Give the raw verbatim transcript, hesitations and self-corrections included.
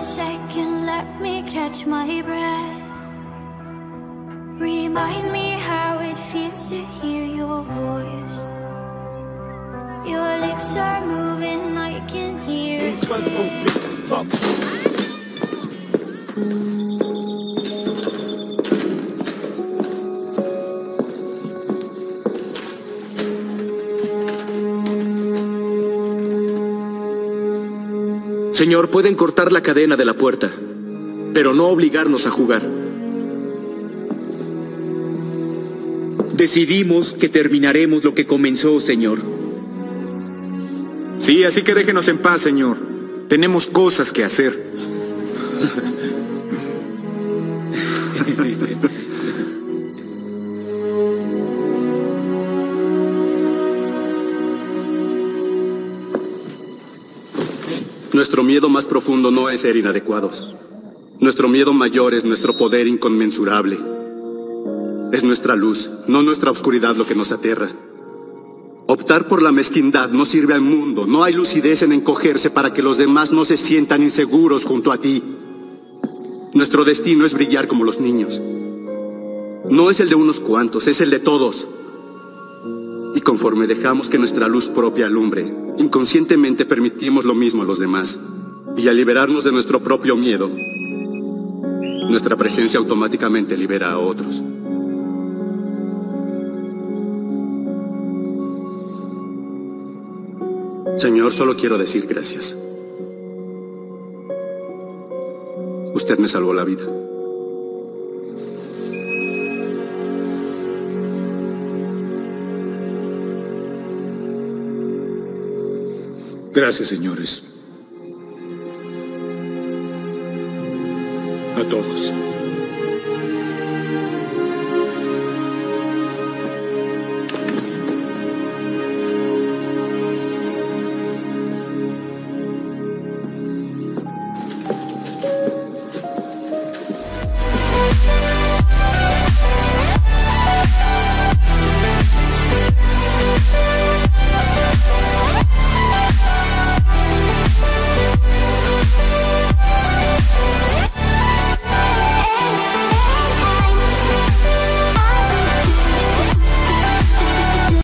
second, let me catch my breath. Remind me how it feels to hear your voice. Your lips are moving, I can hear it. Señor, pueden cortar la cadena de la puerta, pero no obligarnos a jugar. Decidimos que terminaremos lo que comenzó, señor. Sí, así que déjenos en paz, señor. Tenemos cosas que hacer. Nuestro miedo más profundo no es ser inadecuados. Nuestro miedo mayor es nuestro poder inconmensurable. Es nuestra luz, no nuestra oscuridad lo que nos aterra. Optar por la mezquindad no sirve al mundo. No hay lucidez en encogerse para que los demás no se sientan inseguros junto a ti. Nuestro destino es brillar como los niños. No es el de unos cuantos, es el de todos. Y conforme dejamos que nuestra luz propia alumbre, inconscientemente permitimos lo mismo a los demás. Y al liberarnos de nuestro propio miedo, nuestra presencia automáticamente libera a otros. Señor, solo quiero decir gracias. Usted me salvó la vida. Gracias, señores.